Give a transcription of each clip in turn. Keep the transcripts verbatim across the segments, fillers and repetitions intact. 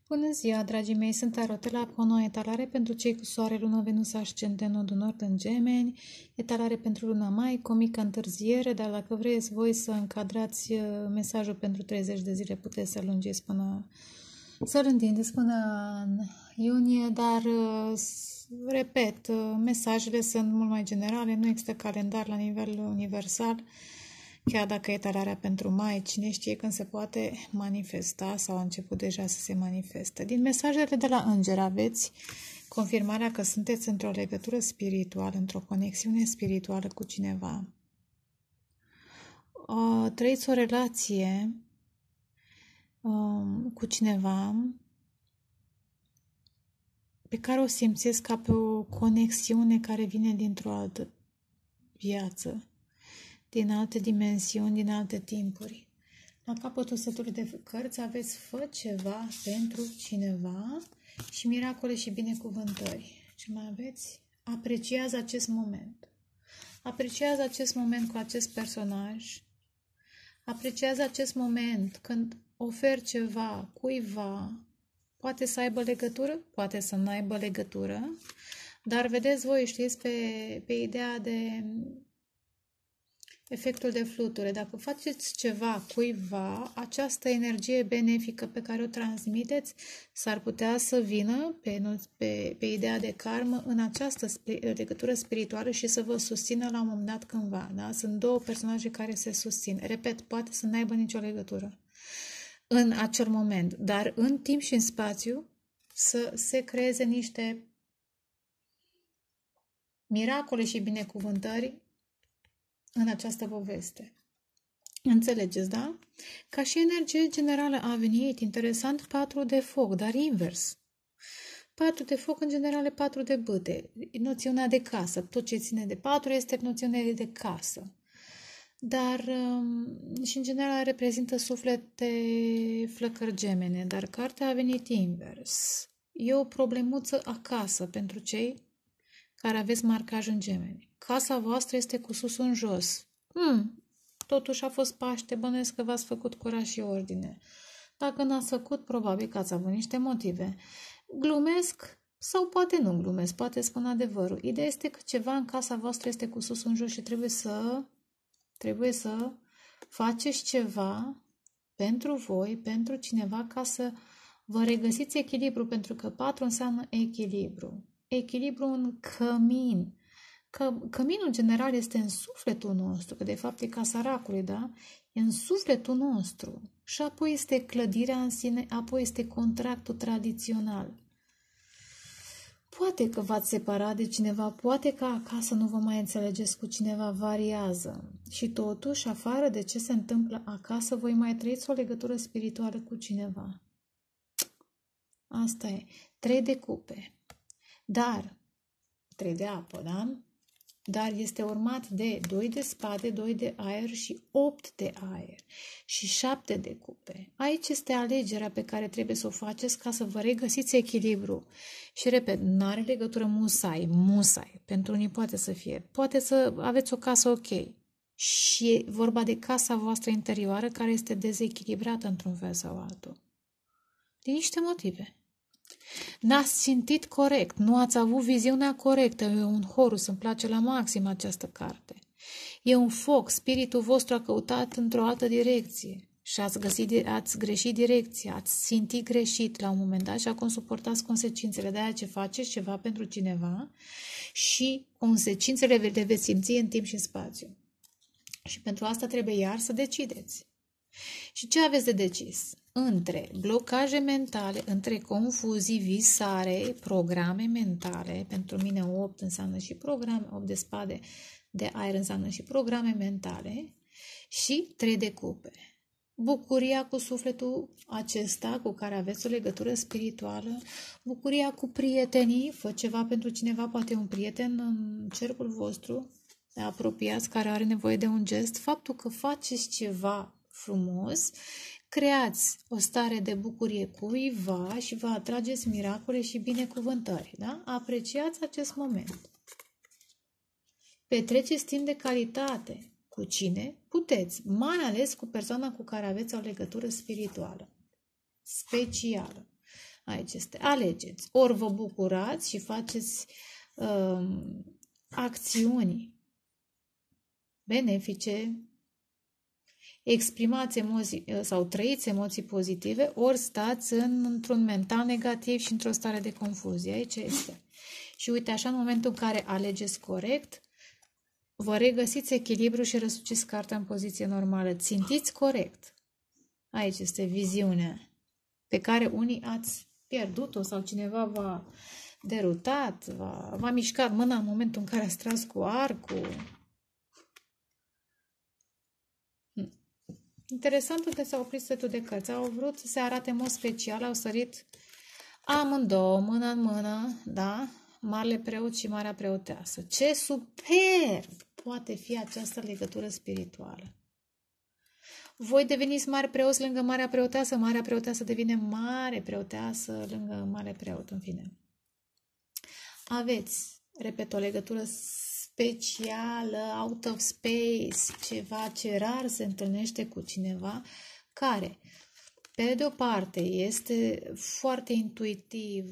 Bună ziua, dragii mei! Sunt Arotela cu o nouă etalare pentru cei cu soare, lună, Venus, ascendent, nodul nord în Gemeni. Etalare pentru luna mai, cu o mică întârziere, dar dacă vreți voi să încadrați mesajul pentru treizeci de zile, puteți să-l lungiți până, să-l întindeți până în iunie, dar, repet, mesajele sunt mult mai generale, nu există calendar la nivel universal. Chiar dacă etalarea pentru mai, cine știe când se poate manifesta sau a început deja să se manifeste. Din mesajele de la înger aveți confirmarea că sunteți într-o legătură spirituală, într-o conexiune spirituală cu cineva. Uh, trăiți o relație uh, cu cineva pe care o simțiți ca pe o conexiune care vine dintr-o altă viață, din alte dimensiuni, din alte timpuri. La capătul setului de cărți aveți fă ceva pentru cineva și miracole și binecuvântări. Ce mai aveți? Apreciază acest moment. Apreciază acest moment cu acest personaj. Apreciază acest moment când oferi ceva cuiva. Poate să aibă legătură, poate să nu aibă legătură, dar vedeți voi, știți, pe, pe ideea de efectul de fluture. Dacă faceți ceva cuiva, această energie benefică pe care o transmiteți s-ar putea să vină pe, pe, pe ideea de karmă în această legătură spirituală și să vă susțină la un moment dat cândva. Da? Sunt două personaje care se susțin. Repet, poate să n-aibă nicio legătură în acel moment, dar în timp și în spațiu să se creeze niște miracole și binecuvântări în această poveste. Înțelegeți, da? Ca și energie generală a venit, interesant, patru de foc, dar invers. patru de foc, în general, patru de bâte. Noțiunea de casă. Tot ce ține de patru este noțiunea de casă. Dar um, și în general reprezintă suflete flăcări gemene, dar cartea a venit invers. E o problemuță acasă pentru cei care aveți marcaj în Gemeni. Casa voastră este cu sus în jos. Hmm, totuși a fost Paște, bănuiesc că v-ați făcut curaj și ordine. Dacă n-ați făcut, probabil că ați avut niște motive. Glumesc sau poate nu glumesc, poate spun adevărul. Ideea este că ceva în casa voastră este cu sus în jos și trebuie să, trebuie să faceți ceva pentru voi, pentru cineva, ca să vă regăsiți echilibru, pentru că patru înseamnă echilibru. Echilibru în cămin. Că, căminul general este în sufletul nostru, că de fapt e casa racului, da? E în sufletul nostru. Și apoi este clădirea în sine, apoi este contractul tradițional. Poate că v-ați separat de cineva, poate că acasă nu vă mai înțelegeți cu cineva, variază. Și totuși, afară de ce se întâmplă acasă, voi mai trăiți o legătură spirituală cu cineva. Asta e. Trei de cupe. Dar, trei de apă, da? Dar este urmat de doi de spade, doi de aer și opt de aer și șapte de cupe. Aici este alegerea pe care trebuie să o faceți ca să vă regăsiți echilibru. Și repet, nu are legătură musai, musai. Pentru unii poate să fie. Poate să aveți o casă ok. Și e vorba de casa voastră interioară care este dezechilibrată într-un fel sau altul. Din niște motive. N-ați simțit corect, nu ați avut viziunea corectă. E un Horus, îmi place la maxim această carte. E un foc, spiritul vostru a căutat într-o altă direcție și ați, găsit, ați greșit direcția, ați simțit greșit la un moment dat și acum suportați consecințele. De aia ce faceți ceva pentru cineva și consecințele le veți simți în timp și în spațiu. Și pentru asta trebuie iar să decideți. Și ce aveți de decis? Între blocaje mentale, între confuzii, visare, programe mentale, pentru mine opt înseamnă și programe, opt de spade de aer înseamnă și programe mentale și trei de cupe. Bucuria cu sufletul acesta cu care aveți o legătură spirituală, bucuria cu prietenii, fă ceva pentru cineva, poate un prieten în cercul vostru, de apropiați, care are nevoie de un gest, faptul că faceți ceva frumos, creați o stare de bucurie cuiva și vă atrageți miracole și binecuvântări. Da? Apreciați acest moment. Petreceți timp de calitate. Cu cine puteți, mai ales cu persoana cu care aveți o legătură spirituală, specială. Aici este, alegeți. Ori vă bucurați și faceți uh, acțiuni benefice, exprimați emoții sau trăiți emoții pozitive, ori stați în, într-un mental negativ și într-o stare de confuzie. Aici este. Și uite, așa, în momentul în care alegeți corect, vă regăsiți echilibru și răsuciți cartea în poziție normală. Țintiți corect. Aici este viziunea pe care unii ați pierdut-o sau cineva v-a derutat, v-a, v-a mișcat mâna în momentul în care ați tras cu arcul. Interesant că s-au oprit setul de cărți. Au vrut să se arate în mod special, au sărit amândouă, mână în mână, da? Marele preot și Marea Preoteasă. Ce superb poate fi această legătură spirituală! Voi deveniți mari preoți lângă Marea Preoteasă, Marea Preoteasă devine mare preoteasă lângă Mare Preot, în fine. Aveți, repet, o legătură specială, out of space, ceva ce rar se întâlnește cu cineva care, pe de o parte, este foarte intuitiv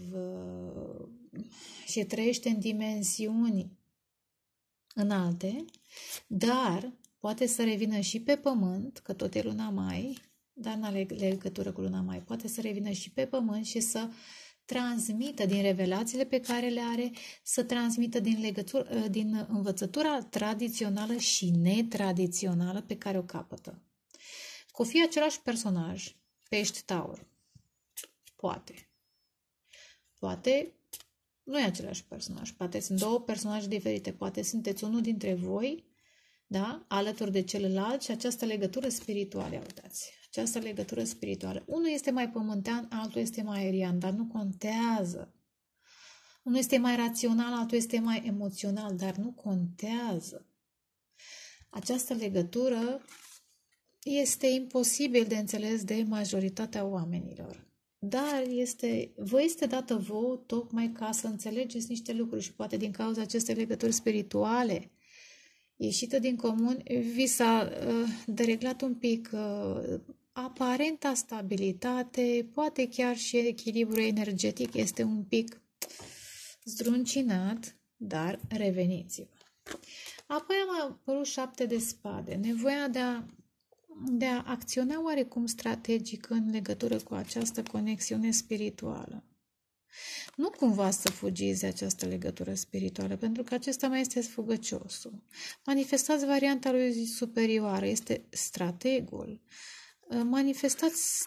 și trăiește în dimensiuni înalte, dar poate să revină și pe pământ, că tot e luna mai, dar nu are legătură cu luna mai, poate să revină și pe pământ și să transmită din revelațiile pe care le are, să transmită din, legătură, din învățătura tradițională și netradițională pe care o capătă. Că o fi același personaj, pești taur. Poate. Poate nu e același personaj. Poate sunt două personaje diferite. Poate sunteți unul dintre voi, da? Alături de celălalt și această legătură spirituală, uitați. Această legătură spirituală. Unul este mai pământean, altul este mai aerian, dar nu contează. Unul este mai rațional, altul este mai emoțional, dar nu contează. Această legătură este imposibil de înțeles de majoritatea oamenilor. Dar este, vă este dată vouă tocmai ca să înțelegeți niște lucruri și poate din cauza acestei legături spirituale ieșită din comun, vi s-a uh, dereglat un pic uh, aparenta stabilitate, poate chiar și echilibru energetic este un pic zdruncinat, dar reveniți-vă. Apoi am apărut șapte de spade, nevoia de a, de a acționa oarecum strategic în legătură cu această conexiune spirituală. Nu cumva să fugiți de această legătură spirituală, pentru că acesta mai este sfugăciosul. Manifestați varianta lui superioară, este strategul. Manifestați,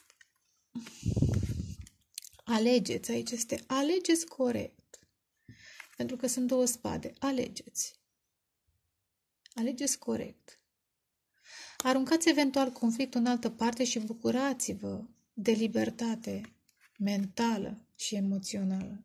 alegeți, aici este, alegeți corect. Pentru că sunt două spade, alegeți. Alegeți corect. Aruncați eventual conflictul în altă parte și bucurați-vă de libertate mentală și emoțională.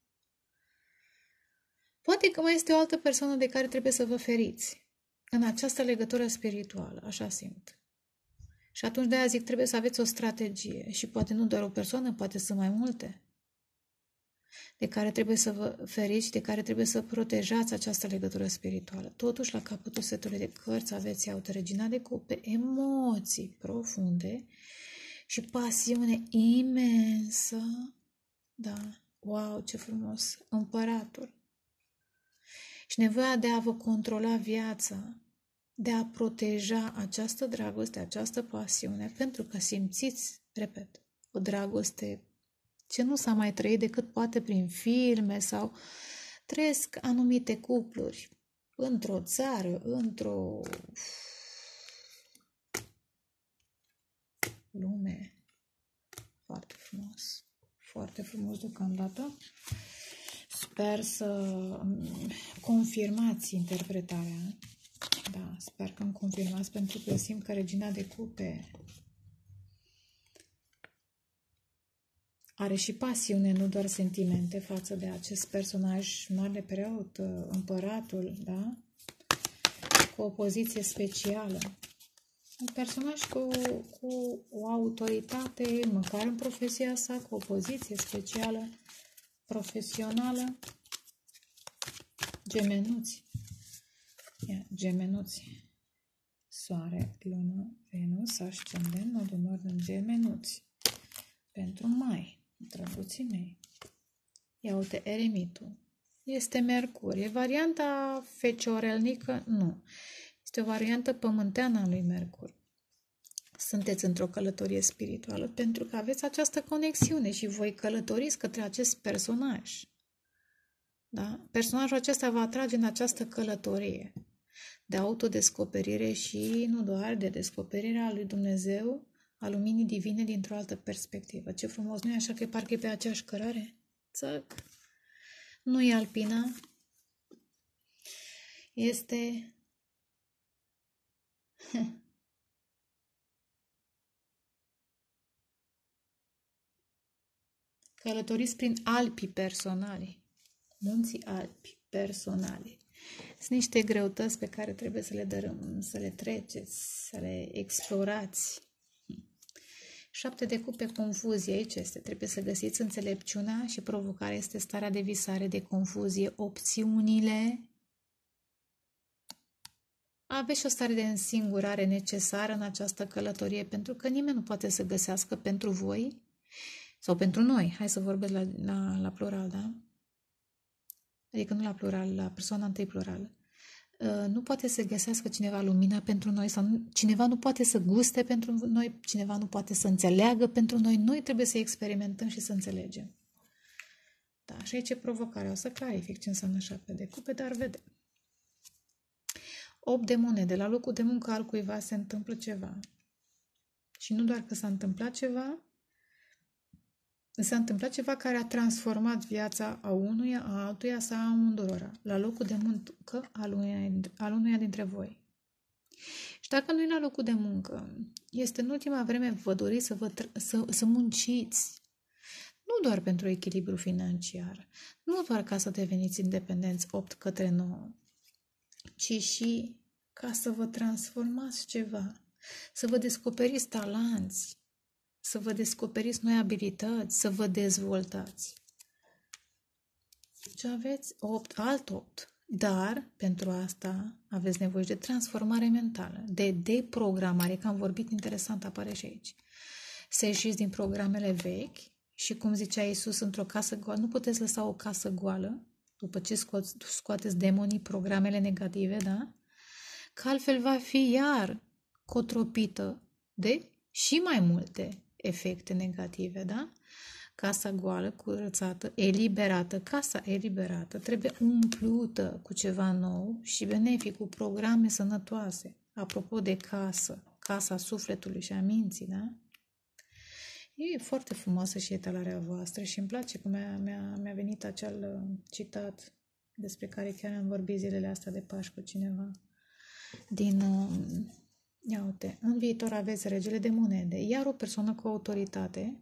Poate că mai este o altă persoană de care trebuie să vă feriți în această legătură spirituală, așa simt. Și atunci de-aia zic, trebuie să aveți o strategie și poate nu doar o persoană, poate sunt mai multe de care trebuie să vă feriți, de care trebuie să protejați această legătură spirituală. Totuși, la capătul setului de cărți aveți Regina de Cupe, emoții profunde și pasiune imensă. Da, wow, ce frumos! Împăratul. Și nevoia de a vă controla viața, de a proteja această dragoste, această pasiune, pentru că simțiți, repet, o dragoste ce nu s-a mai trăit decât poate prin filme sau trăiesc anumite cupluri într-o țară, într-o lume. Foarte frumos. Foarte frumos deocamdată. Sper să confirmați interpretarea. Da, sper că îmi confirmați, pentru că eu simt că Regina de Cupe are și pasiune, nu doar sentimente față de acest personaj, Marele Preot, Împăratul, da? Cu o poziție specială. Un personaj cu, cu o autoritate, măcar în profesia sa, cu o poziție specială, profesională. Gemenuți. Ia, gemenuți. Soare, lună, Venus, ascendent, nodul nord în Gemenuți. Pentru mai. drăguții mei. Ia uite, eremitul. Este Mercur. E varianta feciorelnică? Nu. Este o variantă pământeană a lui Mercur. Sunteți într-o călătorie spirituală pentru că aveți această conexiune și voi călătoriți către acest personaj. Da? Personajul acesta va atrage în această călătorie de autodescoperire și nu doar de descoperirea lui Dumnezeu, a luminii divine dintr-o altă perspectivă. Ce frumos, nu e așa că parcă e pe aceeași cărare? Țăc! Nu e alpina. Este... Călătoriți prin Alpii personali. Munții Alpi personali. Sunt niște greutăți pe care trebuie să le dărâm, să le treceți, să le explorați. Șapte de cupe, confuzie. Aici este. Trebuie să găsiți înțelepciunea și provocarea este starea de visare, de confuzie, opțiunile. Aveți și o stare de însingurare necesară în această călătorie, pentru că nimeni nu poate să găsească pentru voi sau pentru noi. Hai să vorbesc la, la, la plural, da? Adică nu la plural, la persoana întâi plural. Uh, nu poate să găsească cineva lumina pentru noi sau nu, cineva nu poate să guste pentru noi, cineva nu poate să înțeleagă pentru noi. Noi trebuie să experimentăm și să înțelegem. Da, și aici e provocarea. O să clarific ce înseamnă șapte de cupe, dar vedem. opt de monede. La locul de muncă al cuiva se întâmplă ceva. Și nu doar că s-a întâmplat ceva, s-a întâmplat ceva care a transformat viața a unuia, a altuia sau a amândurora, la locul de muncă al unuia, al unuia dintre voi. Și dacă nu e la locul de muncă, este în ultima vreme vă doriți să, vă, să, să munciți, nu doar pentru echilibru financiar, nu doar ca să deveniți independenți opt către nouă, ci și ca să vă transformați ceva, să vă descoperiți talanți, să vă descoperiți noi abilități, să vă dezvoltați. Și aveți opt, alt opt. Dar, pentru asta, aveți nevoie de transformare mentală, de deprogramare, că am vorbit interesant, apare și aici. Să ieșiți din programele vechi și, cum zicea Iisus, într-o casă goală, nu puteți lăsa o casă goală, după ce scoați, scoateți demonii, programele negative, da? Că altfel va fi iar cotropită de și mai multe efecte negative, da? Casa goală, curățată, eliberată, casa eliberată trebuie umplută cu ceva nou și benefic, cu programe sănătoase. Apropo de casă, casa sufletului și a minții, da? E foarte frumoasă și etalarea voastră și îmi place că mi-a, mi-a, mi-a venit acel citat despre care chiar am vorbit zilele astea de Paști cu cineva. Din... Ia uite, în viitor aveți regele de monede, iar o persoană cu autoritate.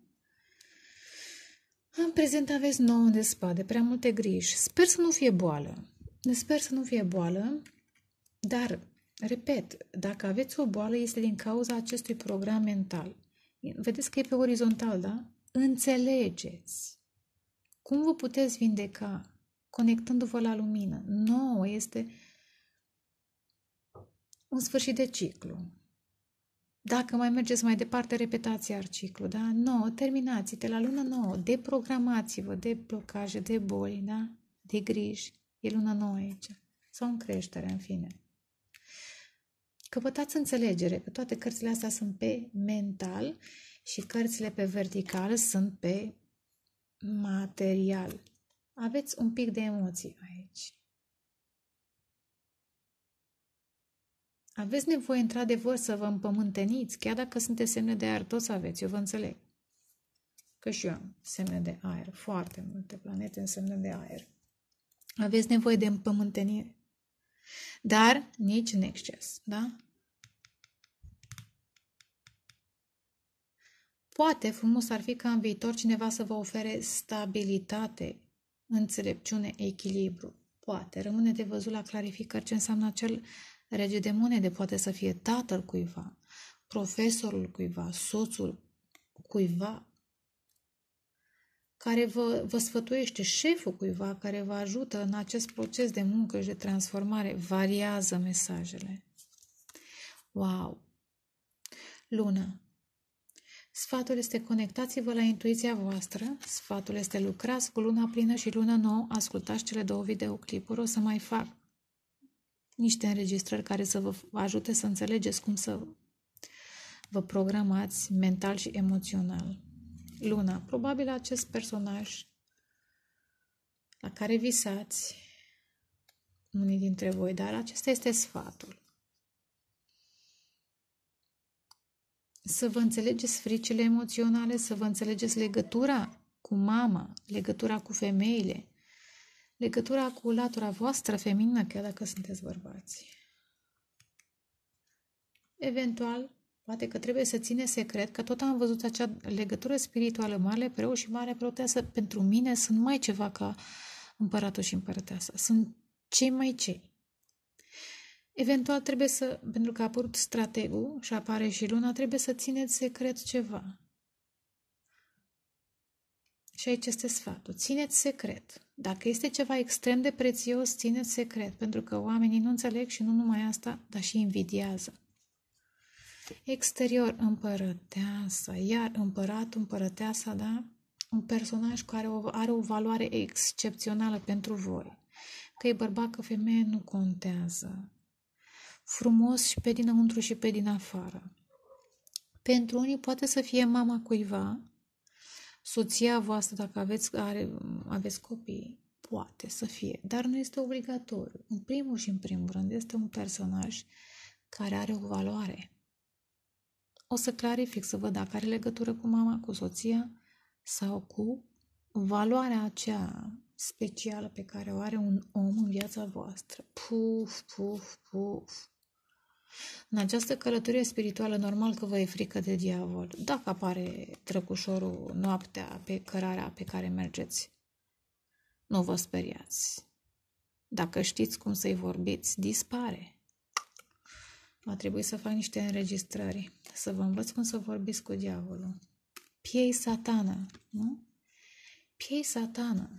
În prezent aveți nouă de spade, prea multe griji. Sper să nu fie boală. Sper să nu fie boală, dar, repet, dacă aveți o boală, este din cauza acestui program mental. Vedeți că e pe orizontal, da? Înțelegeți. Cum vă puteți vindeca? Conectându-vă la lumină. Nouă este un sfârșit de ciclu. Dacă mai mergeți mai departe, repetați iar ciclu, da? nouă, terminați-te la lună nouă, deprogramați-vă de blocaje, de boli, da? De griji. E luna nouă aici. Sau în creștere, în fine. Căpătați înțelegere, că toate cărțile astea sunt pe mental și cărțile pe vertical sunt pe material. Aveți un pic de emoții aici. Aveți nevoie, într-adevăr, să vă împământeniți, chiar dacă sunteți semne de aer, toți aveți, eu vă înțeleg. Că și eu am semne de aer, foarte multe planete în semne de aer. Aveți nevoie de împământenire, dar nici în exces, da? Poate frumos ar fi ca în viitor cineva să vă ofere stabilitate, înțelepciune, echilibru. Poate, rămâne de văzut la clarificări ce înseamnă acel rege de monede. Poate să fie tatăl cuiva, profesorul cuiva, soțul cuiva, care vă, vă sfătuiește, șeful cuiva care vă ajută în acest proces de muncă și de transformare. Variază mesajele. Wow! Luna. Sfatul este conectați-vă la intuiția voastră. Sfatul este lucrați cu luna plină și luna nouă. Ascultați cele două videoclipuri. O să mai fac niște înregistrări care să vă ajute să înțelegeți cum să vă programați mental și emoțional. Luna, probabil acest personaj la care visați unii dintre voi, dar acesta este sfatul. Să vă înțelegeți fricile emoționale, să vă înțelegeți legătura cu mama, legătura cu femeile, legătura cu latura voastră feminină, chiar dacă sunteți bărbați. Eventual, poate că trebuie să ține secret, că tot am văzut acea legătură spirituală, mare preot și mare preoteasă, pentru mine sunt mai ceva ca împăratul și împărăteasa. Sunt cei mai cei. Eventual trebuie să, pentru că a apărut strategul și apare și luna, trebuie să țineți secret ceva. Și aici este sfatul. Țineți secret. Dacă este ceva extrem de prețios, țineți secret, pentru că oamenii nu înțeleg și nu numai asta, dar și invidiază. Exterior, împărăteasa, iar împăratul, împărăteasa, da? Un personaj care are o valoare excepțională pentru voi. Că e bărbat, că femeie, nu contează. Frumos și pe dinăuntru și pe din afară. Pentru unii poate să fie mama cuiva, soția voastră, dacă aveți, are, aveți copii, poate să fie, dar nu este obligatoriu. În primul și în primul rând este un personaj care are o valoare. O să clarific să văd dacă are legătură cu mama, cu soția sau cu valoarea aceea specială pe care o are un om în viața voastră. Puf, puf, puf. În această călătorie spirituală, normal că vă e frică de diavol. Dacă apare drăgușorul noaptea pe cărarea pe care mergeți, nu vă speriați. Dacă știți cum să-i vorbiți, dispare. Va trebui să fac niște înregistrări, să vă învăț cum să vorbiți cu diavolul. Piei satană, nu? Piei satană.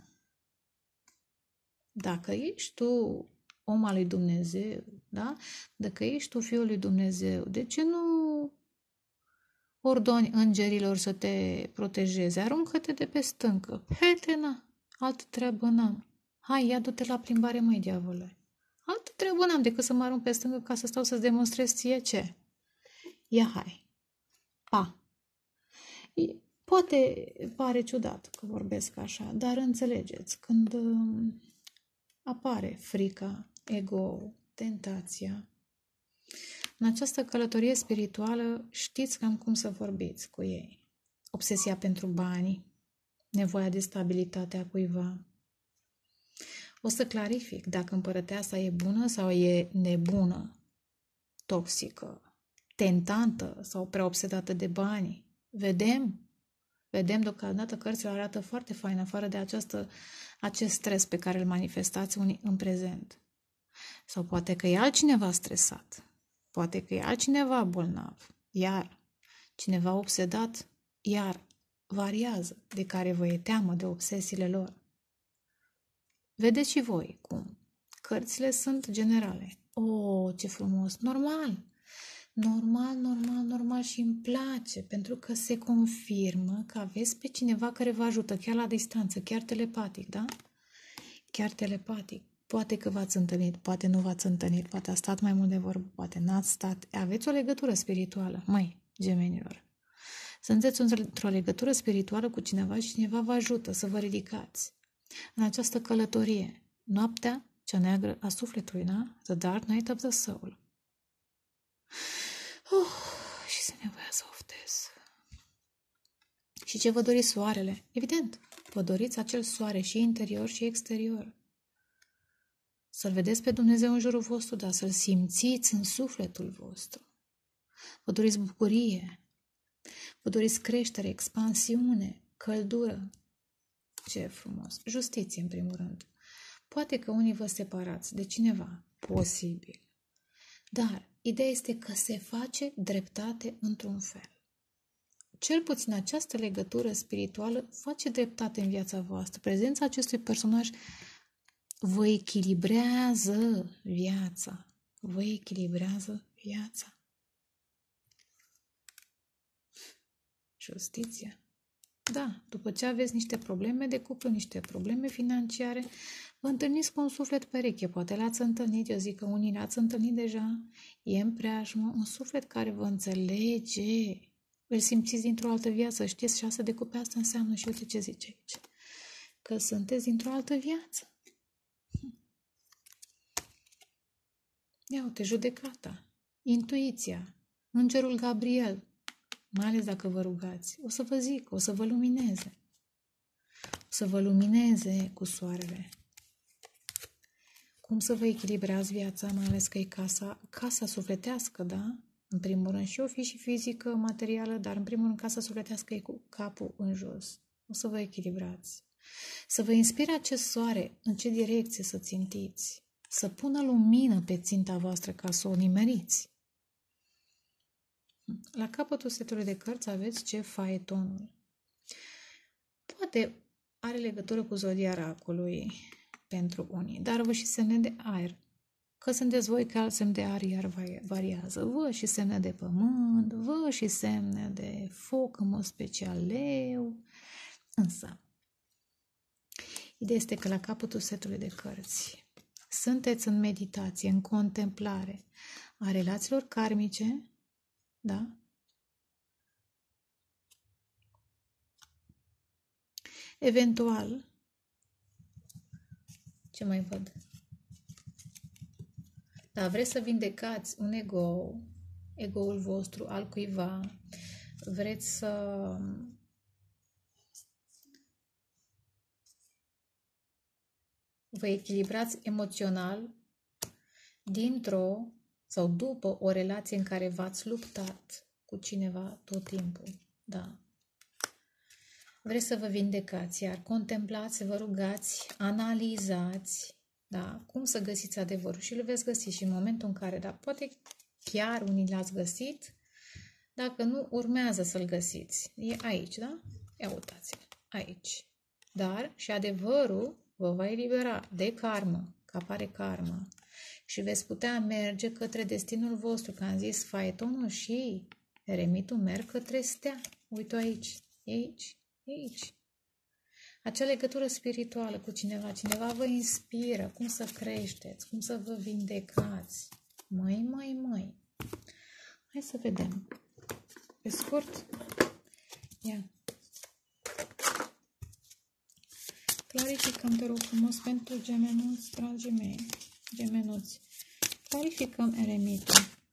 Dacă ești tu om al lui Dumnezeu, da? Dacă ești tu fiul lui Dumnezeu, de ce nu ordoni îngerilor să te protejeze? Aruncă-te de pe stâncă. Hetena, altă treabă n-am. Hai, ia du-te la plimbare, măi, diavole. Altă treabă n-am decât să mă arunc pe stâncă ca să stau să-ți demonstrez ție ce. Ia, hai. Pa. Poate pare ciudat că vorbesc așa, dar înțelegeți, când apare frica, ego, tentația, în această călătorie spirituală știți cam cum să vorbiți cu ei. Obsesia pentru bani, nevoia de stabilitate a cuiva. O să clarific dacă împărăteasa e bună sau e nebună, toxică, tentantă sau prea obsedată de bani. Vedem, vedem deocamdată cărțile arată foarte fain, afară de această, acest stres pe care îl manifestați unii în prezent. Sau poate că e altcineva stresat, poate că e altcineva bolnav, iar cineva obsedat, iar variază, de care vă e teamă de obsesiile lor. Vedeți și voi cum. Cărțile sunt generale. Oh, ce frumos! Normal! Normal, normal, normal și îmi place, pentru că se confirmă că aveți pe cineva care vă ajută, chiar la distanță, chiar telepatic, da? Chiar telepatic. Poate că v-ați întâlnit, poate nu v-ați întâlnit, poate a stat mai mult de vorbă, poate n-ați stat. Aveți o legătură spirituală, măi, gemenilor. Sunteți într-o legătură spirituală cu cineva și cineva vă ajută să vă ridicați. În această călătorie, noaptea cea neagră a sufletului, da? The Dark Night of the Soul. Uh, și se nevoia să oftez. Și ce vă doriți soarele? Evident, vă doriți acel soare și interior și exterior. Să-L vedeți pe Dumnezeu în jurul vostru, dar să-L simțiți în sufletul vostru. Vă doriți bucurie, vă doriți creștere, expansiune, căldură. Ce frumos! Justiție, în primul rând. Poate că unii vă separați de cineva, posibil. Dar ideea este că se face dreptate într-un fel. Cel puțin această legătură spirituală face dreptate în viața voastră. Prezența acestui personaj vă echilibrează viața. Vă echilibrează viața. Justiția. Da, după ce aveți niște probleme de cuplu, niște probleme financiare, vă întâlniți cu un suflet pereche. Poate l-ați întâlnit, eu zic că unii l-ați întâlnit deja. E în preajmă un suflet care vă înțelege. Îl simțiți dintr-o altă viață. Știți, șase de cupe asta înseamnă și uite ce zice aici. Că sunteți dintr-o altă viață. Ia uite, judecata, intuiția, îngerul Gabriel, mai ales dacă vă rugați, o să vă zic, o să vă lumineze. O să vă lumineze cu soarele. Cum să vă echilibrați viața, mai ales că e casa, casa sufletească, da? În primul rând și o fi și fizică, materială, dar în primul rând casa sufletească e cu capul în jos. O să vă echilibrați. Să vă inspire acest soare în ce direcție să țintiți. Să pună lumină pe ținta voastră ca să o nimeriți. La capătul setului de cărți aveți ce faetonul. Poate are legătură cu zodia racului pentru unii, dar vă și semne de aer. Că sunteți voi că alt semn de aer iar variază. Vă și semne de pământ, vă și semne de foc, în mod special leu. Însă, ideea este că la capătul setului de cărți sunteți în meditație, în contemplare a relațiilor karmice, da? Eventual, ce mai văd? Da, vreți să vindecați un ego, ego-ul vostru, al cuiva, vreți să vă echilibrați emoțional dintr-o sau după o relație în care v-ați luptat cu cineva tot timpul. Da. Vreți să vă vindecați, iar contemplați, vă rugați, analizați, da, cum să găsiți adevărul și îl veți găsi și în momentul în care, da, poate chiar unii l-ați găsit, dacă nu, urmează să-l găsiți. E aici, da? Ia uitați-l, aici. Dar și adevărul vă va elibera de karmă, că apare karmă. Și veți putea merge către destinul vostru. Că am zis, faetonul și eremitul merg către stea. Uite aici, e aici, e aici. Acea legătură spirituală cu cineva. Cineva vă inspiră cum să creșteți, cum să vă vindecați. Măi, măi, măi. Hai să vedem. Pe scurt, ia. Clarificăm, te rog frumos, pentru gemenuți, dragii mei. Gemenuți. Clarificăm eremitul.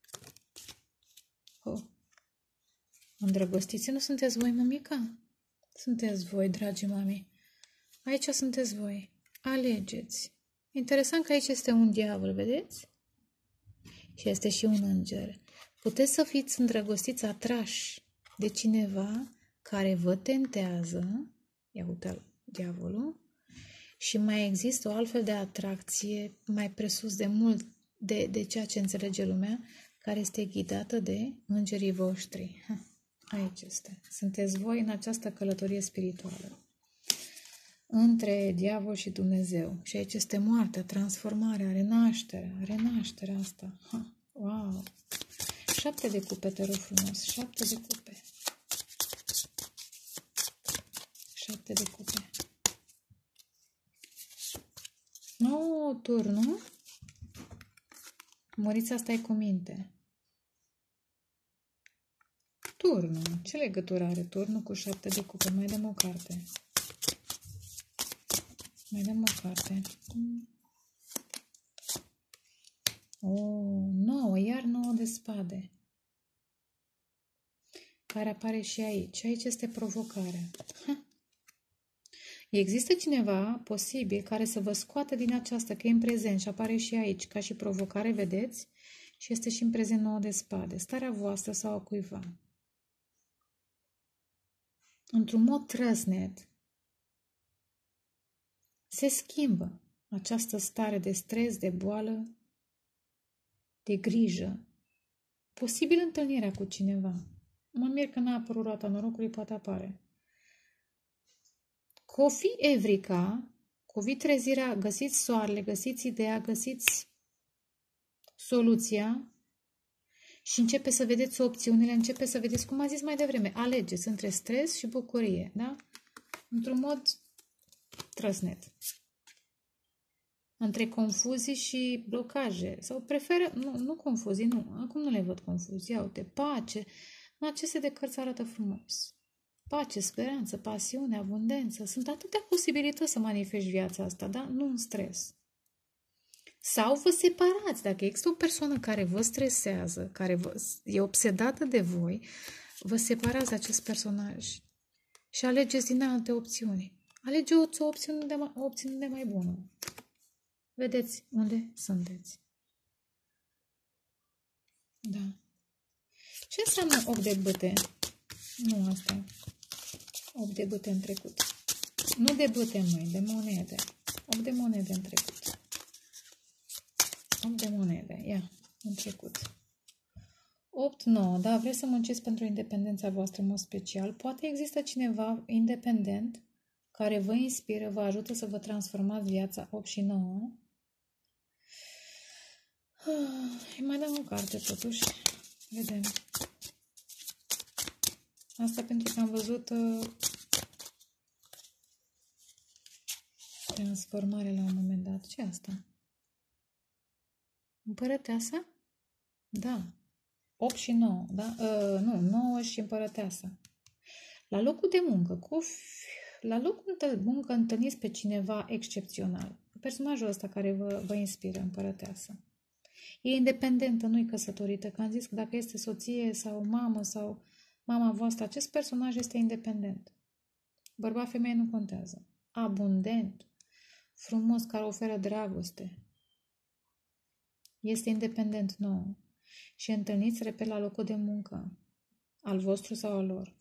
Oh. Îndrăgostiți, nu sunteți voi, mămica? Sunteți voi, dragii mami. Aici sunteți voi. Alegeți. Interesant că aici este un diavol, vedeți? Și este și un înger. Puteți să fiți îndrăgostiți, atrași de cineva care vă tentează. Ia uite diavolul. Și mai există o altfel de atracție mai presus de mult de, de ceea ce înțelege lumea, care este ghidată de îngerii voștri. Aici este. Sunteți voi în această călătorie spirituală între diavol și Dumnezeu. Și aici este moartea, transformarea, renașterea, renașterea asta. Ha, wow! Șapte de cupe, te rog frumos. Șapte de cupe. Șapte de cupe. Nu, turnul. Mărița, stai cu minte. Turnul. Ce legătură are turnul cu șapte de cupe? Mai dăm o carte. Mai dăm o carte. Oh, nouă, iar nouă de spade. Care apare și aici. Aici este provocarea. Ha. Există cineva posibil care să vă scoată din aceasta, că e în prezent și apare și aici, ca și provocare, vedeți? Și este și în prezent nouă de spade. Starea voastră sau a cuiva. Într-un mod trăsnet, se schimbă această stare de stres, de boală, de grijă. Posibil întâlnirea cu cineva. Mă mir că n-a apărut roata norocului, poate apare. Cofi evrica, cofi trezirea, găsiți soarele, găsiți ideea, găsiți soluția Și începe să vedeți opțiunile, începe să vedeți, cum am zis mai devreme, alegeți între stres și bucurie, da? Într-un mod trăsnet. Între confuzii și blocaje. Sau preferă, nu, nu confuzii, nu, acum nu le văd confuzii, uite, pace. Aceste de cărți arată frumos. Pace, speranță, pasiune, abundență. Sunt atâtea posibilități să manifesti viața asta, da? Nu un stres. Sau vă separați. Dacă există o persoană care vă stresează, care vă, e obsedată de voi, vă separați de acest personaj și alegeți din alte opțiuni. Alegeți o opțiune de mai, o opțiune de mai bună. Vedeți unde sunteți. Da. Ce înseamnă opt de bâte? Nu asta. opt de bâte în trecut. Nu de bâte, măi, de monede. opt de monede în trecut. opt de monede, ia, în trecut. opt nouă, da, vreți să munciți pentru independența voastră în mod special. Poate există cineva independent care vă inspiră, vă ajută să vă transformați viața. Opt și nouă. Îi mai dăm o carte totuși. Vedem. Asta pentru că am văzut uh, transformare la un moment dat. Ce asta? Împărăteasa? Da. opt și nouă, da? Uh, nu, nouă și împărăteasa. La locul de muncă, cu la locul de muncă întâlniți pe cineva excepțional. Personajul ăsta care vă, vă inspiră, împărăteasa. E independentă, nu-i căsătorită. Că am zis că dacă este soție sau mamă sau mama voastră, acest personaj este independent. Bărbat, femeie nu contează. Abundent, frumos, care oferă dragoste. Este independent nou. Și întâlniți, repet, la locul de muncă. Al vostru sau al lor.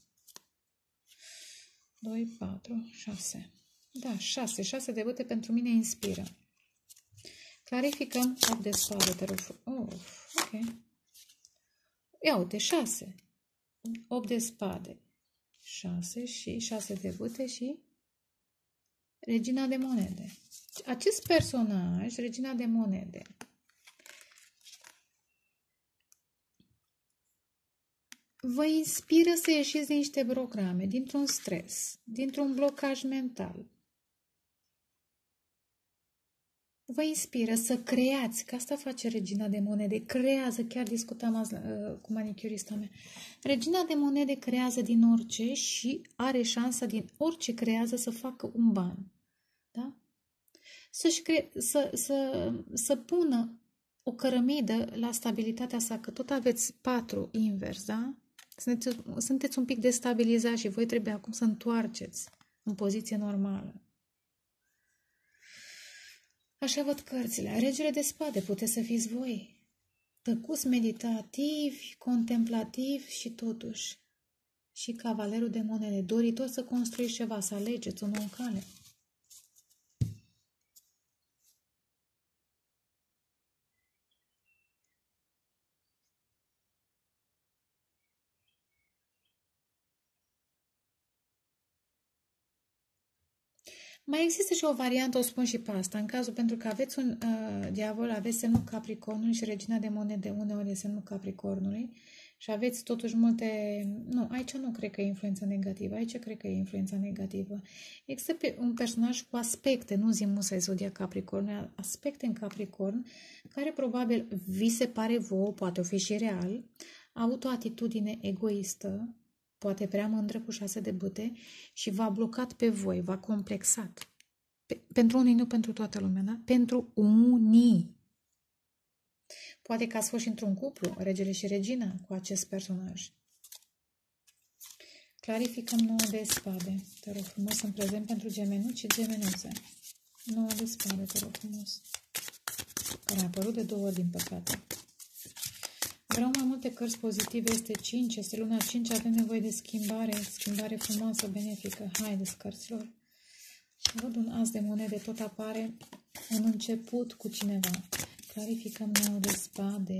doi, patru, șase. Da, șase. șase de bâte pentru mine inspiră. Clarificăm opt de spade, te rog. Oh, ok. Ia uite, șase. opt de spade. șase și șase de bâte și regina de monede. Acest personaj, regina de monede, vă inspiră să ieșiți din niște programe, dintr-un stres, dintr-un blocaj mental. Vă inspiră să creați, că asta face regina de monede, creează, chiar discutam azi uh, cu manicurista mea. Regina de monede creează din orice și are șansa din orice creează să facă un ban. Da? Să-și cre- să, să, să pună o cărămidă la stabilitatea sa, că tot aveți patru invers, da? Sunteți, sunteți un pic destabilizați și voi trebuie acum să întoarceți în poziție normală. Așa văd cărțile. Regele de spade, puteți să fiți voi. Tăcuți, meditativi, contemplativi și totuși. Și cavalerul de monede, doritor să construiți ceva, să alegeți o nouă cale. Mai există și o variantă, o spun și pe asta, în cazul pentru că aveți un uh, diavol, aveți semnul Capricornului și regina de monede uneori e semnul Capricornului și aveți totuși multe... Nu, aici nu cred că e influența negativă, aici cred că e influența negativă. Există un personaj cu aspecte, nu zi musai zodia Capricorn, aspecte în Capricorn, care probabil vi se pare vouă, poate o fi și real, a avut o atitudine egoistă, poate prea mândră cu șase de bâte și v-a blocat pe voi, v-a complexat. Pe, pentru unii, nu pentru toată lumea, da? Pentru unii. Poate că ați fost într-un cuplu, regele și regina, cu acest personaj. Clarificăm nouă de spade. Te rog frumos, în prezent pentru gemenuci și gemenuțe. nouă de spade, te rog frumos. Care a apărut de două ori, din păcate. Vreau mai multe cărți pozitive, este cinci, este luna cinci, avem nevoie de schimbare, schimbare frumoasă, benefică. Haideți, cărților. Și văd un as de monede, tot apare un început cu cineva. Clarificăm nouă de spade.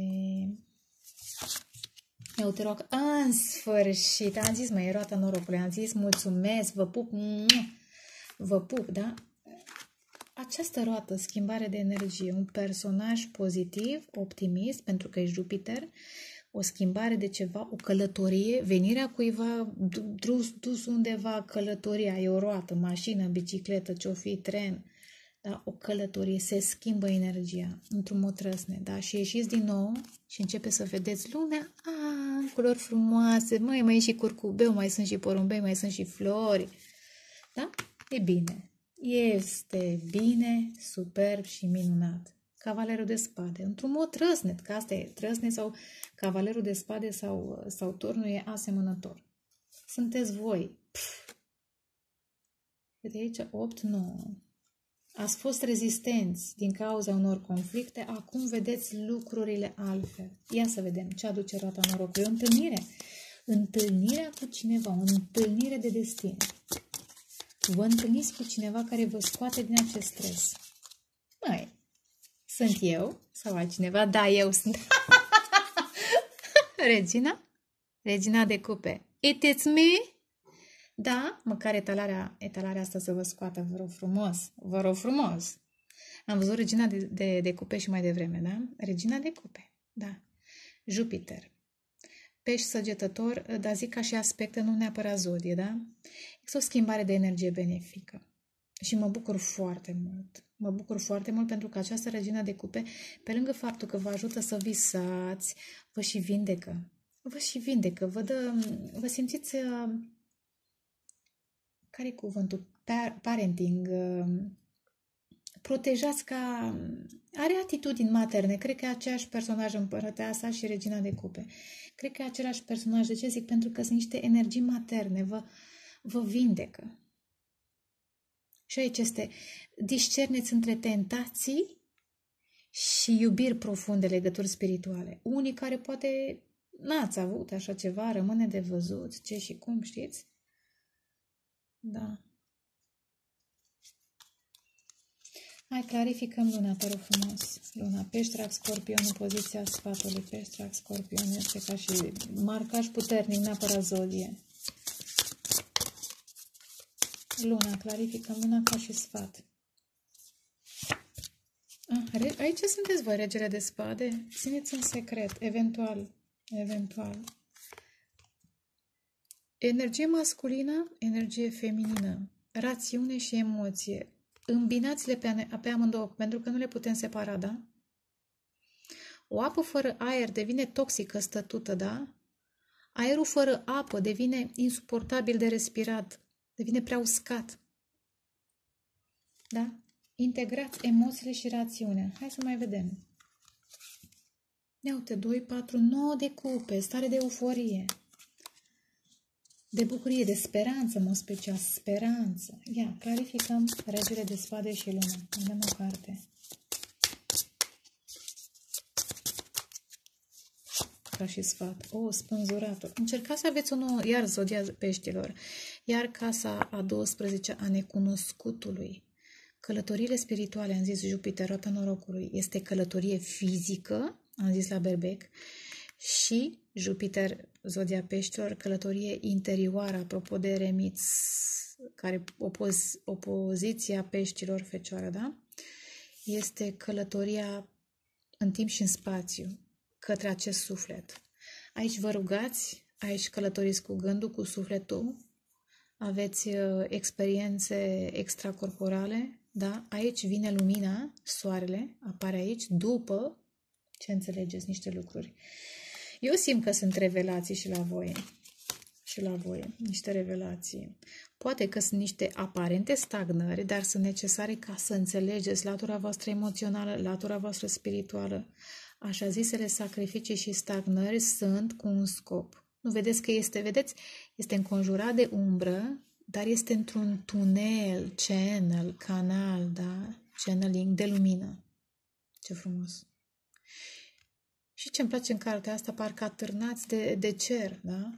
Eu te rog, în sfârșit, am zis, măi, roata norocului, am zis, mulțumesc, vă pup, vă pup, da? Această roată, schimbare de energie, un personaj pozitiv, optimist, pentru că e Jupiter, o schimbare de ceva, o călătorie, venirea cuiva dus, dus undeva, călătoria, e o roată, mașină, bicicletă, ce-o fi, tren, da? O călătorie, se schimbă energia într-un mod trăsne, da? Și ieșiți din nou și începe să vedeți lumea, a, culori frumoase, măi, mai e și curcubeu, mai sunt și porumbei, mai sunt și flori, da? E bine, este bine, superb și minunat. Cavalerul de spade, într-un mod trăsnet, că asta e trăsnet sau cavalerul de spade sau, sau turnul e asemănător. Sunteți voi. Pff. De aici opt, nouă. Ați fost rezistenți din cauza unor conflicte, acum vedeți lucrurile altfel. Ia să vedem ce aduce roata norocului. O întâlnire. Întâlnirea cu cineva, o întâlnire de destin. Vă întâlniți cu cineva care vă scoate din acest stres. Mai, sunt eu sau altcineva? Da, eu sunt. Regina? Regina de cupe. It is me? Da, măcar etalarea, etalarea asta să vă scoată, vă rog frumos, vă rog frumos. Am văzut regina de, de, de cupe și mai devreme, da? Regina de cupe, da. Jupiter. Pești săgetător, dar zic ca și aspecte, nu neapărat zodie, da? Este o schimbare de energie benefică. Și mă bucur foarte mult. Mă bucur foarte mult pentru că această regină de cupe, pe lângă faptul că vă ajută să visați, vă și vindecă. Vă și vindecă, vă, dă, vă simțiți... Care e cuvântul? Parenting. Protejați ca... Are atitudini materne. Cred că e aceeași personaj împărăteasa și regina de cupe. Cred că e același personaj. De ce zic? Pentru că sunt niște energii materne. Vă, vă vindecă. Și aici este... Discerneți între tentații și iubiri profunde, legături spirituale. Unii care poate n-ați avut așa ceva, rămâne de văzut ce și cum, știți? Da. Hai, clarificăm luna, te rog frumos. Luna, peșterac, scorpion, în poziția sfatului. Peșterac, scorpion, este ca și marcaj puternic, neapărat zodie. Luna, clarificăm luna ca și sfat. Ah, aici sunteți voi, regele de spade. Țineți în secret, eventual, eventual. Energie masculină, energie feminină, rațiune și emoție. Îmbinați-le pe, pe amândouă, pentru că nu le putem separa, da? O apă fără aer devine toxică, stătută, da? Aerul fără apă devine insuportabil de respirat, devine prea uscat. Da? Integrați emoțiile și rațiunea. Hai să mai vedem. Ia uite, doi, patru, nouă de cupe, stare de euforie. De bucurie, de speranță, în mod special, speranță. Ia, clarificăm regele de spade și luna. Mai dăm o carte. Ca și sfat. O, spânzuratul. Încercați să aveți o nouă, iar zodia peștilor, iar casa a douăsprezecea a necunoscutului. Călătoriile spirituale, am zis Jupiter, roata norocului, este călătorie fizică, am zis la berbec, și Jupiter, zodia peștilor, călătorie interioară, apropo de Remiț, care opoz, opoziția peștilor fecioară, da? Este călătoria în timp și în spațiu, către acest suflet. Aici vă rugați, aici călătoriți cu gândul, cu sufletul, aveți uh, experiențe extracorporale, da? Aici vine lumina, soarele, apare aici, după ce înțelegeți niște lucruri. Eu simt că sunt revelații și la voi. Și la voi, niște revelații. Poate că sunt niște aparente stagnări, dar sunt necesare ca să înțelegeți latura voastră emoțională, latura voastră spirituală. Așa zisele sacrificii și stagnări sunt cu un scop. Nu vedeți că este, vedeți, este înconjurat de umbră, dar este într-un tunel, channel, canal, da? Channeling de lumină. Ce frumos! Și ce-mi place în cartea asta, parcă atârnați de, de cer, da?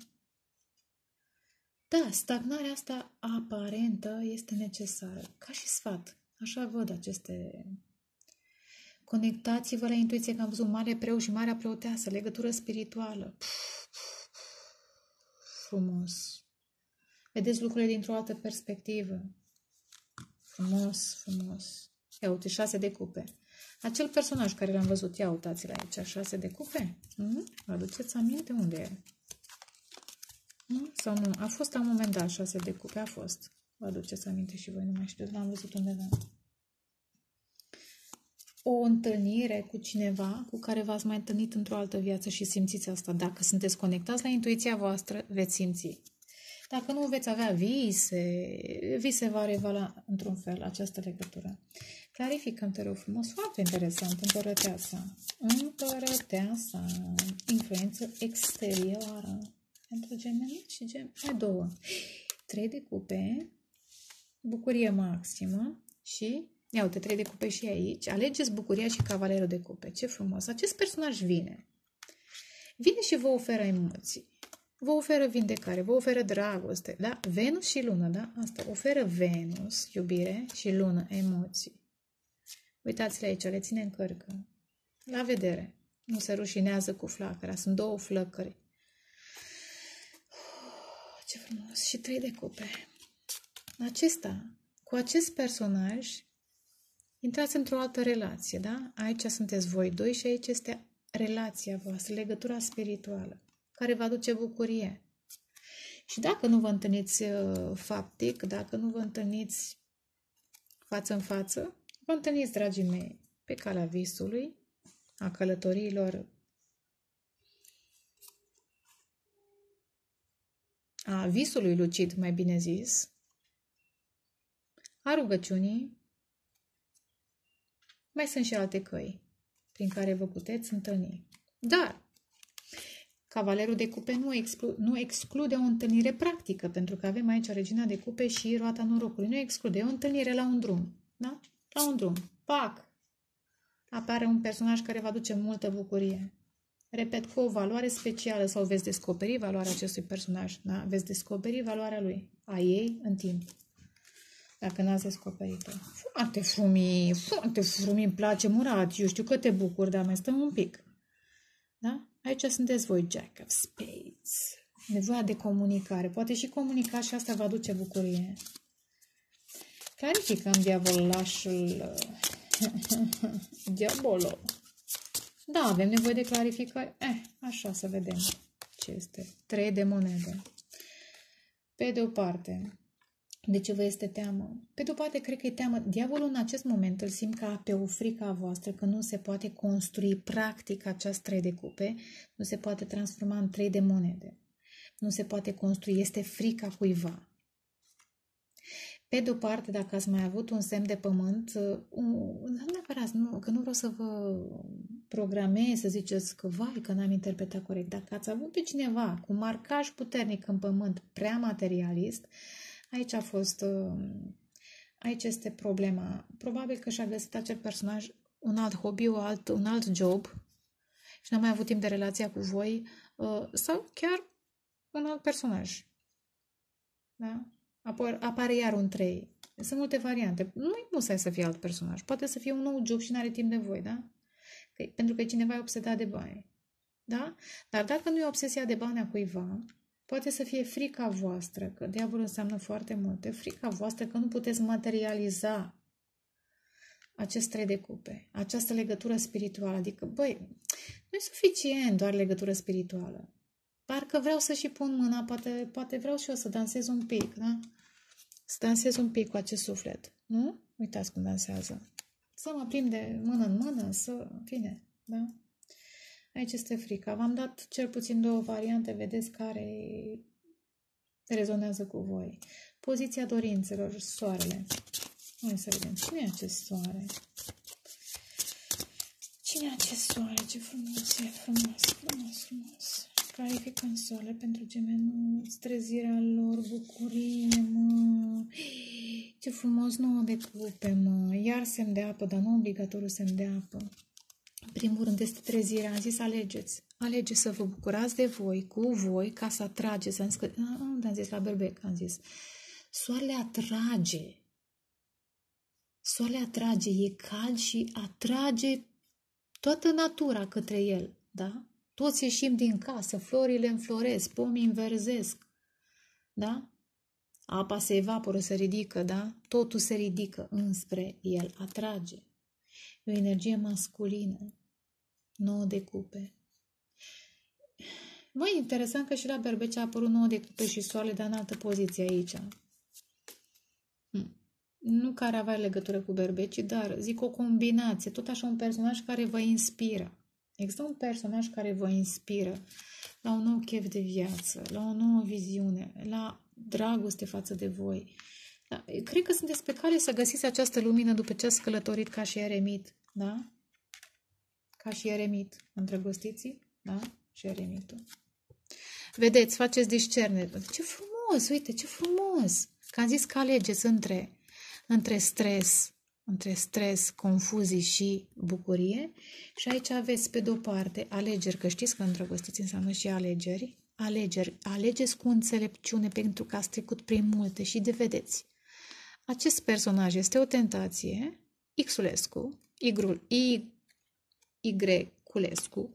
Da, stagnarea asta aparentă este necesară, ca și sfat. Așa văd aceste... Conectați-vă la intuiție, că am văzut mare preot și marea preoteasă, legătură spirituală. Frumos. Vedeți lucrurile dintr-o altă perspectivă. Frumos, frumos. Ia uite, șase de cupe. Acel personaj care l-am văzut, ia uitați-l aici, șase de cupe. Mm? Vă aduceți aminte unde e? Nu? Sau nu? A fost la un moment dat șase de cupe, a fost. Vă aduceți aminte și voi, nu mai știu, l-am văzut undeva. O întâlnire cu cineva cu care v-ați mai întâlnit într-o altă viață și simțiți asta. Dacă sunteți conectați la intuiția voastră, veți simți. Dacă nu, veți avea vise, vise va revala într-un fel această legătură. Clarificăm, te rog frumos, foarte interesant, împărăteasa. Împărăteasa, influență exterioară. Pentru Gemeni și Gemeni, hai două. Trei de cupe, bucurie maximă și, ia uite, trei de cupe și aici. Alegeți bucuria și cavalerul de cupe. Ce frumos! Acest personaj vine. Vine și vă oferă emoții. Vă oferă vindecare, vă oferă dragoste, da? Venus și lună, da? Asta oferă Venus, iubire, și lună, emoții. Uitați-le aici, le ține în cărcă. La vedere. Nu se rușinează cu flacăra. Sunt două flăcări. Ce frumos! Și trei de cupe. Acesta, cu acest personaj, intrați într-o altă relație, da? Aici sunteți voi doi și aici este relația voastră, legătura spirituală, care vă aduce bucurie. Și dacă nu vă întâlniți faptic, dacă nu vă întâlniți față în față, vă întâlniți, dragii mei, pe calea visului, a călătoriilor, a visului lucid, mai bine zis, a rugăciunii. Mai sunt și alte căi prin care vă puteți întâlni. Dar cavalerul de cupe nu, exclu nu exclude o întâlnire practică, pentru că avem aici regina de cupe și roata norocului. Nu exclude o întâlnire la un drum. Da? La un drum. Pac! Apare un personaj care va aduce multă bucurie. Repet, cu o valoare specială, sau veți descoperi valoarea acestui personaj. Da? Veți descoperi valoarea lui, a ei, în timp. Dacă n-ați descoperit-o. Foarte frumii, foarte frumii, îmi place, Murat, eu știu că te bucur, dar mai stăm un pic. Da? Aici sunteți voi, Jack of Spades. Nevoia de comunicare. Poate și comunica și asta vă aduce bucurie. Clarificăm diavolașul. Diabolo. Da, avem nevoie de clarificare. Eh, așa să vedem ce este. Trei de monede. Pe de o parte, de ce vă este teamă? Pe de o parte, cred că e teamă. Diavolul în acest moment îl simt ca pe o frică a voastră, că nu se poate construi practic această trei de cupe, nu se poate transforma în trei de monede. Nu se poate construi, este frica cuiva. Pe de o parte, dacă ați mai avut un semn de pământ, nu neapărat, nu, că nu vreau să vă programez, să ziceți că vai, că n-am interpretat corect. Dacă ați avut pe cineva cu marcaj puternic în pământ, prea materialist, aici a fost, aici este problema. Probabil că și-a găsit acel personaj un alt hobby, un alt, un alt job și n-a mai avut timp de relația cu voi sau chiar un alt personaj. Da? Apoi apare iar un trei. Sunt multe variante. Nu-i musai să fie alt personaj. Poate să fie un nou job și nu are timp de voi, da? Că, pentru că cineva e obsedat de bani. Da? Dar dacă nu e obsesia de bani a cuiva, poate să fie frica voastră, că diavolul înseamnă foarte multe, frica voastră că nu puteți materializa acest trei de cupe, această legătură spirituală. Adică, băi, nu e suficient doar legătură spirituală. Parcă vreau să și pun mâna, poate, poate vreau și eu să dansez un pic, da? Să dansez un pic cu acest suflet, nu? Uitați cum dansează. Să mă plimb de mână în mână, să... Fine, da? Aici este frica. V-am dat cel puțin două variante, vedeți care rezonează cu voi. Poziția dorințelor, soarele. Hai să vedem. Cine e acest soare? Cine e acest soare? Ce frumos e, frumos, frumos, frumos. Clarificăm soarele pentru gemenuți, trezirea lor, bucurie, mă. Ce frumos, nouă de cupe, mă. Iar semn de apă, dar nu obligatoriu semn de apă. În primul rând este trezirea. Am zis alegeți. Alegeți să vă bucurați de voi, cu voi, ca să atrageți. Am zis, că, am zis la berbec, am zis. Soarele atrage. Soarele atrage, e cald și atrage toată natura către el, da? Toți ieșim din casă, florile înfloresc, pomii înverzesc, da? Apa se evaporă, se ridică, da? Totul se ridică înspre el, atrage. E o energie masculină. nouă de cupe. Mai interesant că și la berbeci a apărut nouă de cupe și soare, dar în altă poziție aici. Hm. Nu că ar avea legătură cu berbecii, dar zic o combinație. Tot așa un personaj care vă inspiră. Există un personaj care vă inspiră la un nou chef de viață, la o nouă viziune, la dragoste față de voi. Da, cred că sunteți pe cale să găsiți această lumină după ce ați călătorit ca și eremit, da? Ca și eremit, îndrăgostiții, da? Și eremitul. Vedeți, faceți discernere. Ce frumos, uite, ce frumos! Că am zis că alegeți între, între stres, între stres, confuzii și bucurie. Și aici aveți, pe de-o parte, alegeri, că știți că îndrăgostiți înseamnă și alegeri. Alegeri, alegeți cu înțelepciune pentru că ați trecut prin multe și de vedeți. Acest personaj este o tentație, Xulescu, Y, Y-culescu,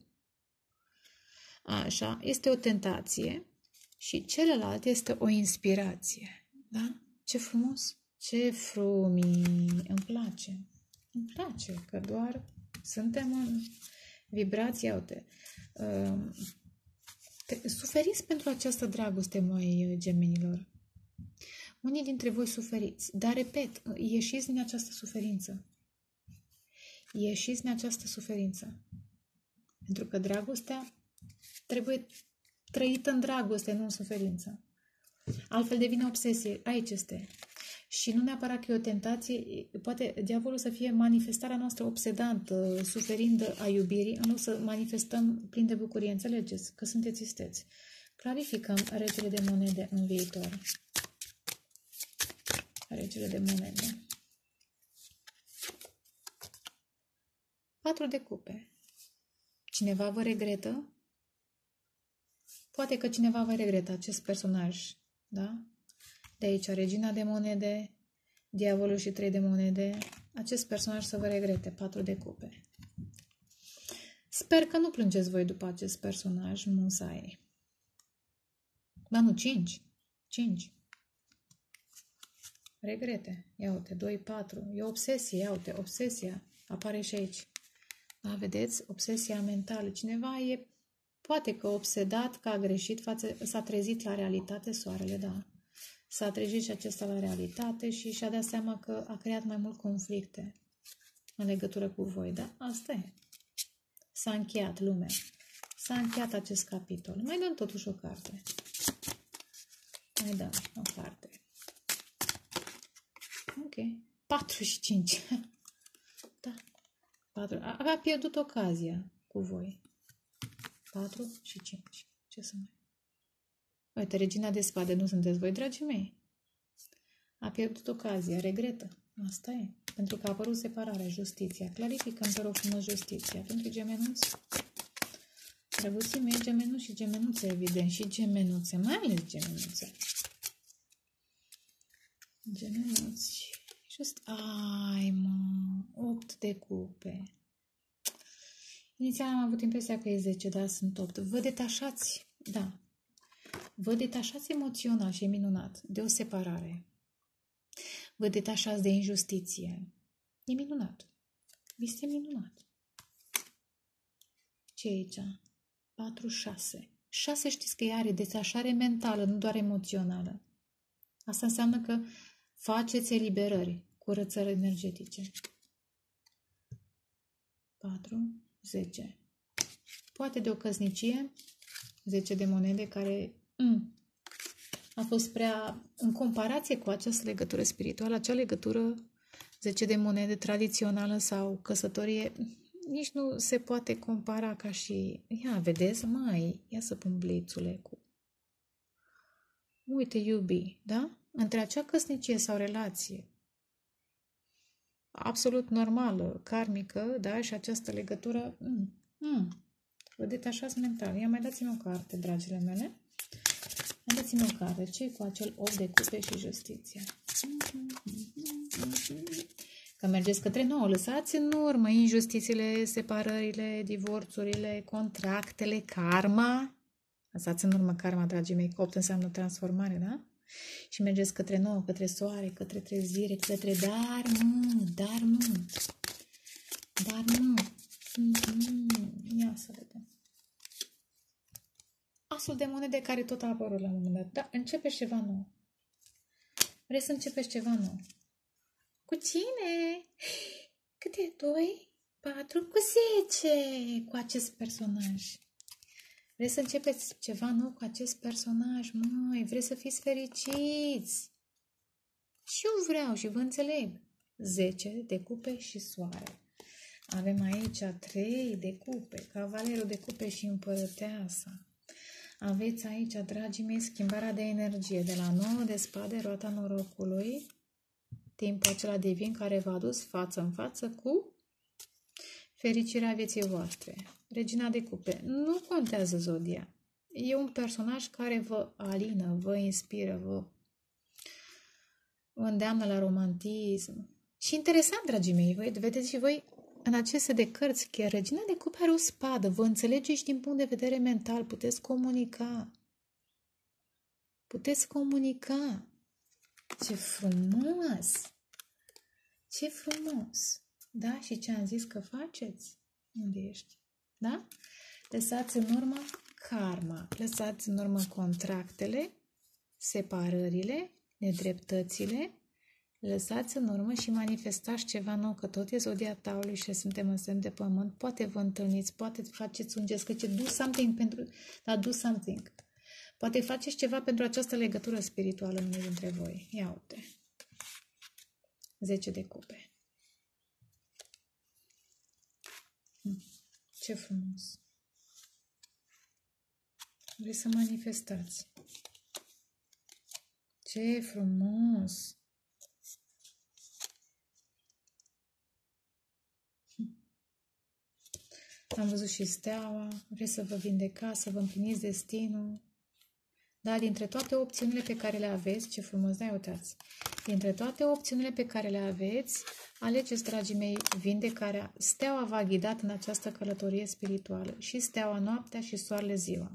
așa, este o tentație și celălalt este o inspirație. Da? Ce frumos! Ce frumi! Îmi place! Îmi place că doar suntem în vibrație, uite. Uh, suferiți pentru această dragoste, măi, gemenilor. Unii dintre voi suferiți, dar repet, ieșiți din această suferință. Ieșiți din această suferință. Pentru că dragostea trebuie trăită în dragoste, nu în suferință. Altfel devine obsesie. Aici este. Și nu neapărat că e o tentație, poate diavolul să fie manifestarea noastră obsedantă, suferindă a iubirii, în loc să manifestăm plin de bucurie. Înțelegeți că sunteți isteți. Clarificăm regele de monede în viitor. Regele de monede. Patru de cupe. Cineva vă regretă? Poate că cineva vă regretă acest personaj, da? De aici, regina de monede, diavolul și trei de monede. Acest personaj să vă regrete, patru de cupe. Sper că nu plângeți voi după acest personaj, musai. Ba nu, cinci. Cinci. Regrete. Ia uite, doi, patru. E obsesie, ia uite, obsesia. Apare și aici. Da, vedeți? Obsesia mentală. Cineva e, poate că obsedat, că a greșit, s-a trezit la realitate, soarele, da. S-a trezit și acesta la realitate și și-a dat seama că a creat mai mult conflicte în legătură cu voi, da? Asta e. S-a încheiat lumea. S-a încheiat acest capitol. Mai dăm totuși o carte. Mai dăm o carte. Ok. patru și cinci. Da. patru. Avea pierdut ocazia cu voi. patru și cinci. Ce să mai... Uite, regina de spade, nu sunteți voi, dragii mei? A pierdut ocazia, regretă. Asta e. Pentru că a apărut separarea, justiția. Clarificăm, te rog frumos, justiția. Pentru gemenuți, drăguții mei, gemenuți și gemenuțe, evident. Și gemenuțe, mai ales gemenuțe. Gemenuți. Just, ai, mă, opt de cupe. Inițial am avut impresia că e zece, dar sunt opt. Vă detașați, da. Vă detașați emoțional și e minunat de o separare. Vă detașați de injustiție. E minunat. Este minunat. Ce e aici? patru, șase. șase știți că ea are detașare mentală, nu doar emoțională. Asta înseamnă că faceți eliberări, curățări energetice. patru, zece. Poate de o căsnicie, zece de monede care mm, a fost prea, în comparație cu această legătură spirituală, acea legătură zece de monede tradițională sau căsătorie, nici nu se poate compara ca și, ia, vedeți, mai, ia să pun blițule cu, uite, iubi, da? Între acea căsnicie sau relație absolut normală, karmică, da, și această legătură, mm, mm, vă detașați mental. Ia, mai dați-mi o carte, dragile mele. Mai dați-mi o carte. Ce cu acel opt de cupe și justiția? Că mergeți către nouă. Lăsați în urmă injustițiile, separările, divorțurile, contractele, karma. Lăsați în urmă karma, dragii mei, că opt înseamnă transformare, da? Și mergeți către nouă, către soare, către trezire, către dar, nu, dar, nu. Dar nu. Mm-hmm. Ia să vedem. Asul de monede care tot a apărut la un moment dat. Da, începeți ceva nou. Vrei să începeți ceva nou? Cu cine? Câte? Doi? Patru? Cu zece? Cu acest personaj. Vrei să începeți ceva nou cu acest personaj? Măi, vrei să fiți fericiți? Și eu vreau și vă înțeleg. zece de cupe și soare. Avem aici trei de cupe, cavalerul de cupe și împărăteasa. Aveți aici, dragii mei, schimbarea de energie de la nouă de spade, roata norocului, timpul acela divin care v-a dus față în față cu fericirea vieții voastre. Regina de cupe. Nu contează zodia. E un personaj care vă alină, vă inspiră, vă, vă îndeamnă la romantism. Și interesant, dragii mei, voi, vedeți și voi în aceste de cărți că Regina de cupe are o spadă. Vă înțelegeți din punct de vedere mental. Puteți comunica. Puteți comunica. Ce frumos! Ce frumos! Da? Și ce am zis că faceți? Unde ești? Da? Lăsați în urmă karma. Lăsați în urmă contractele, separările, nedreptățile. Lăsați în urmă și manifestați ceva nou, că tot e zodia taurului și suntem în semn de pământ. Poate vă întâlniți, poate faceți un gest, că ce do something pentru... Da, do something. Poate faceți ceva pentru această legătură spirituală în unul dintre voi. Ia uite. zece de cupe. Ce frumos. Vrei să manifestați. Ce frumos. Am văzut și steaua. Vreți să vă vindecați, să vă împliniți destinul. Da, dintre toate opțiunile pe care le aveți, ce frumos, da, uitați. Dintre toate opțiunile pe care le aveți, alegeți, dragii mei, vindecarea. Steaua v-a ghidat în această călătorie spirituală. Și steaua noaptea și soarele ziua.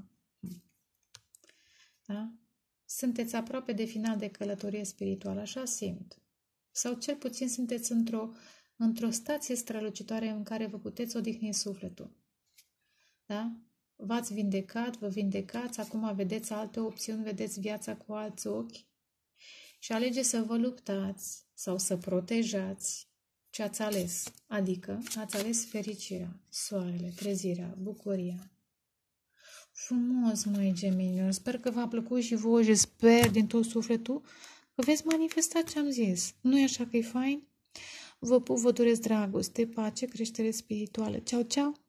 Da? Sunteți aproape de final de călătorie spirituală, așa simt. Sau cel puțin sunteți într-o într-o stație strălucitoare în care vă puteți odihni sufletul. Da? V-ați vindecat, vă vindecați, acum vedeți alte opțiuni, vedeți viața cu alți ochi și alegeți să vă luptați sau să protejați ce ați ales. Adică ați ales fericirea, soarele, trezirea, bucuria. Frumos, măi, Geminilor, sper că v-a plăcut și vouă și sper din tot sufletul că veți manifesta ce am zis. Nu e așa că e fain? Vă pup, vă doresc dragoste, pace, creștere spirituală. Ceau, ceau!